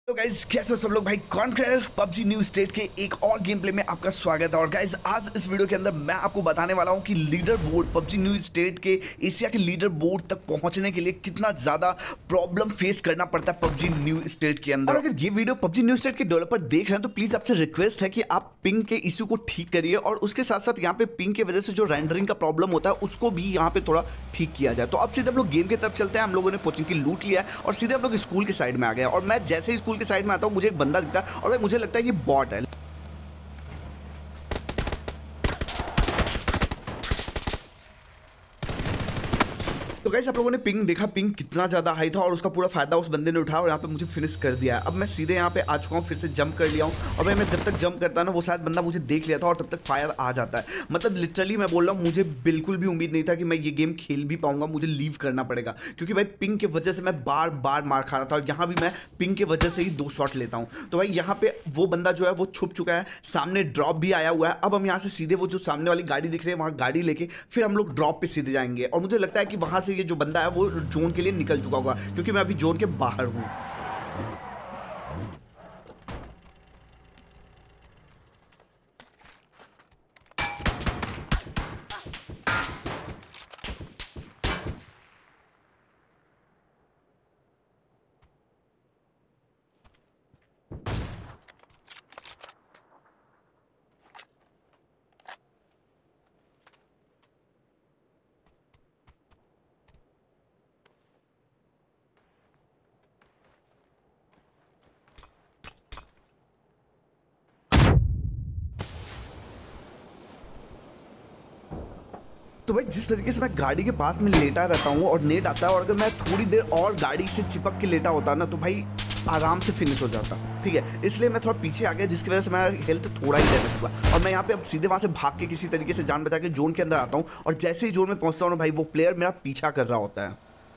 तो गाइज कैसे हो सब लोग भाई। कॉन्करर पबजी न्यू स्टेट के एक और गेम प्ले में आपका स्वागत है। और गाइज आज इस वीडियो के अंदर मैं आपको बताने वाला हूं कि leader board PUBG New State के एशिया के लीडर बोर्ड तक पहुंचने के लिए कितना ज्यादा प्रॉब्लम फेस करना पड़ता है पबजी न्यू स्टेट के अंदर। और अगर ये वीडियो पबजी न्यू स्टेट के डेवलपर देख रहे हैं तो प्लीज आपसे रिक्वेस्ट है कि आप पिंग के इश्यू को ठीक करिए और उसके साथ साथ यहाँ पे पिंग की वजह से जो रेंडरिंग का प्रॉब्लम होता है उसको भी यहाँ पे थोड़ा ठीक किया जाए। तो अब सीधे हम लोग गेम की तरफ चलते हैं। हम लोगों ने कोचिंग की लूट लिया है और सीधे हम लोग स्कूल के साइड में आ गए। और मैं जैसे ही स्कूल के साइड में आता हूँ मुझे एक बंदा दिखता है और भाई मुझे लगता है ये बॉट है। तो गाइस आप लोगों ने पिंग देखा, पिंग कितना ज्यादा हाई था और उसका पूरा फायदा उस बंदे ने उठाया और यहाँ पे मुझे फिनिश कर दिया है। अब मैं सीधे यहाँ पे आ चुका हूँ, फिर से जंप कर लिया हूँ और भाई मैं जब तक जंप करता ना वो शायद बंदा मुझे देख लिया था और तब तक फायर आ जाता है। मतलब लिटरली मैं बोल रहा हूँ मुझे बिल्कुल भी उम्मीद नहीं था कि मैं ये गेम खेल भी पाऊंगा, मुझे लीव करना पड़ेगा क्योंकि भाई पिंग की वजह से मैं बार बार मार खा रहा था और यहाँ भी मैं पिंग की वजह से ही 2 शॉट लेता हूँ। तो भाई यहाँ पे वो बंदा जो है वो छुप चुका है, सामने ड्रॉप भी आया हुआ है। अब हम यहाँ से सीधे वो जो सामने वाली गाड़ी दिख रही है वहाँ गाड़ी लेके फिर हम लोग ड्रॉप पे सीधे जाएंगे और मुझे लगता है कि वहाँ से ये जो बंदा है वो जोन के लिए निकल चुका होगा क्योंकि मैं अभी जोन के बाहर हूं। तो भाई जिस तरीके से मैं गाड़ी के पास में लेटा रहता हूँ और नेट आता है और अगर मैं थोड़ी देर और गाड़ी से चिपक के लेटा होता ना तो भाई आराम से फिनिश हो जाता। ठीक है, इसलिए मैं थोड़ा पीछे आ गया जिसकी वजह से मेरा हेल्थ थोड़ा ही डैमेज हुआ और मैं यहाँ पे अब सीधे वहाँ से भाग के किसी तरीके से जान बचा के जोन के अंदर आता हूँ और जैसे ही जोन में पहुँचता हूँ ना भाई वो प्लेयर मेरा पीछा कर रहा होता है।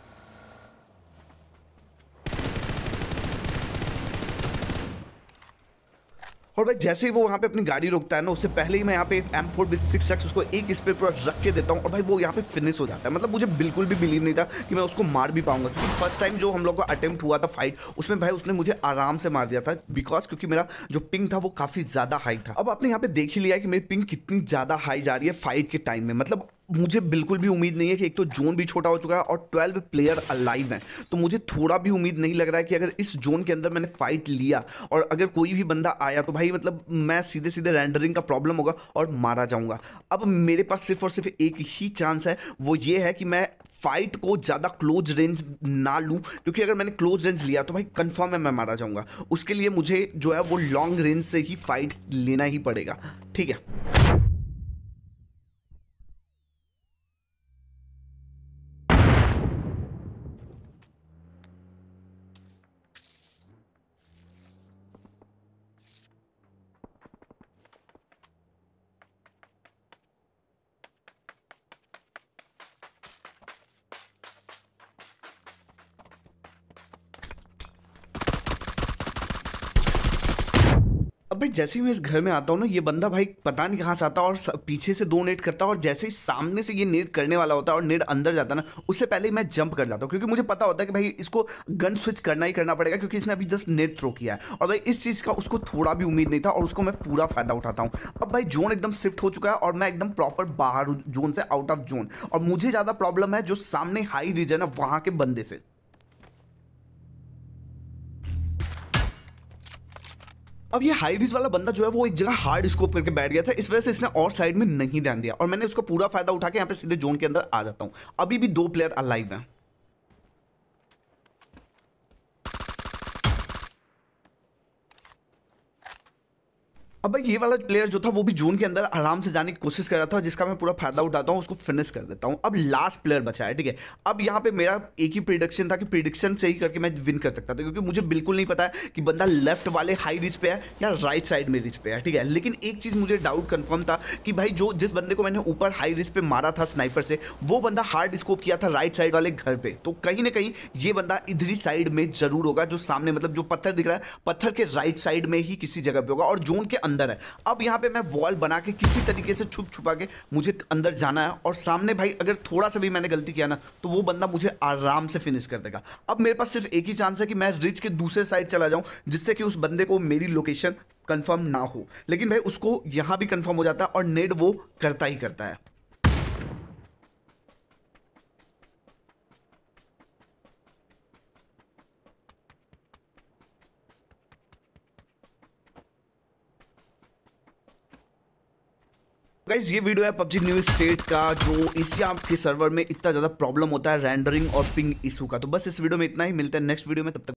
और भाई जैसे ही वो वहाँ पे अपनी गाड़ी रोकता है ना उससे पहले ही मैं यहाँ पे M4 with 6x उसको एक स्प्रे पूरा रख के देता हूँ और भाई वो यहाँ पे फिनिश हो जाता है। मतलब मुझे बिल्कुल भी बिलीव नहीं था कि मैं उसको मार भी पाऊंगा क्योंकि फर्स्ट टाइम जो हम लोग का अटेम्प्ट हुआ था फाइट उसमें भाई उसने मुझे आराम से मार दिया था बिकॉज क्योंकि मेरा जो पिंग था वो काफ़ी ज़्यादा हाई था। अब आपने यहाँ पे देख ही लिया है कि मेरी पिंग कितनी ज़्यादा हाई जा रही है फाइट के टाइम में। मतलब मुझे बिल्कुल भी उम्मीद नहीं है कि एक तो जोन भी छोटा हो चुका है और 12 प्लेयर अलाइव हैं, तो मुझे थोड़ा भी उम्मीद नहीं लग रहा है कि अगर इस जोन के अंदर मैंने फाइट लिया और अगर कोई भी बंदा आया तो भाई मतलब मैं सीधे सीधे रेंडरिंग का प्रॉब्लम होगा और मारा जाऊंगा। अब मेरे पास सिर्फ और सिर्फ एक ही चांस है, वो ये है कि मैं फाइट को ज़्यादा क्लोज रेंज ना लूँ क्योंकि अगर मैंने क्लोज रेंज लिया तो भाई कंफर्म है मैं मारा जाऊंगा। उसके लिए मुझे जो है वो लॉन्ग रेंज से ही फाइट लेना ही पड़ेगा। ठीक है। अब भाई जैसे ही मैं इस घर में आता हूँ ना ये बंदा भाई पता नहीं कहाँ से आता है और पीछे से 2 नेट करता है और जैसे ही सामने से ये नेट करने वाला होता है और नेट अंदर जाता है ना उससे पहले ही मैं जंप कर जाता हूँ क्योंकि मुझे पता होता है कि भाई इसको गन स्विच करना ही करना पड़ेगा क्योंकि इसने अभी जस्ट नेट थ्रो किया है और भाई इस चीज़ का उसको थोड़ा भी उम्मीद नहीं था और उसको मैं पूरा फायदा उठाता हूँ। अब भाई जोन एकदम शिफ्ट हो चुका है और मैं एकदम प्रॉपर बाहर हूँ जोन से, आउट ऑफ जोन। और मुझे ज़्यादा प्रॉब्लम है जो सामने हाई रीजन है वहाँ के बंदे से। अब ये हाई रिस्क वाला बंदा जो है वो एक जगह हार्ड स्कोप करके बैठ गया था, इस वजह से इसने और साइड में नहीं ध्यान दिया और मैंने उसका पूरा फायदा उठा के यहाँ पे सीधे जोन के अंदर आ जाता हूँ। अभी भी 2 प्लेयर अलाइव हैं। अब भाई ये वाला प्लेयर जो था वो भी जोन के अंदर आराम से जाने की कोशिश कर रहा था जिसका मैं पूरा फायदा उठाता हूँ, उसको फिनिश कर देता हूँ। अब लास्ट प्लेयर बचा है। ठीक है, अब यहाँ पे मेरा एक ही प्रिडिक्शन था कि प्रिडिक्शन से ही करके मैं विन कर सकता था क्योंकि मुझे बिल्कुल नहीं पता है कि बंदा लेफ्ट वाले हाई रिच पे है या राइट साइड में रिच पे है। ठीक है, लेकिन एक चीज़ मुझे डाउट कंफर्म था कि भाई जो जिस बंदे को मैंने ऊपर हाई रिच पे मारा था स्नाइपर से वो बंदा हार्ड स्कोप किया था राइट साइड वाले घर पे, तो कहीं ना कहीं ये बंदा इधरी साइड में जरूर होगा जो सामने मतलब जो पत्थर दिख रहा है पत्थर के राइट साइड में ही किसी जगह पे होगा और जोन के अंदर है। अब यहाँ पे मैं वॉल बना के किसी तरीके से छुप छुपा के मुझे अंदर जाना है, और सामने भाई अगर थोड़ा सा भी मैंने गलती किया ना तो वो बंदा मुझे आराम से फिनिश कर देगा। अब मेरे पास सिर्फ एक ही चांस है कि मैं रिज के दूसरे साइड चला जाऊं, जिससे कि उस बंदे को मेरी लोकेशन कंफर्म ना हो, लेकिन भाई उसको यहां भी कंफर्म हो जाता है और नेड वो करता ही करता है। गाइस ये वीडियो है पबजी न्यू स्टेट का, जो एशिया के सर्वर में इतना ज़्यादा प्रॉब्लम होता है रेंडरिंग और पिंग इशू का। तो बस इस वीडियो में इतना ही, मिलते हैं नेक्स्ट वीडियो में, तब तक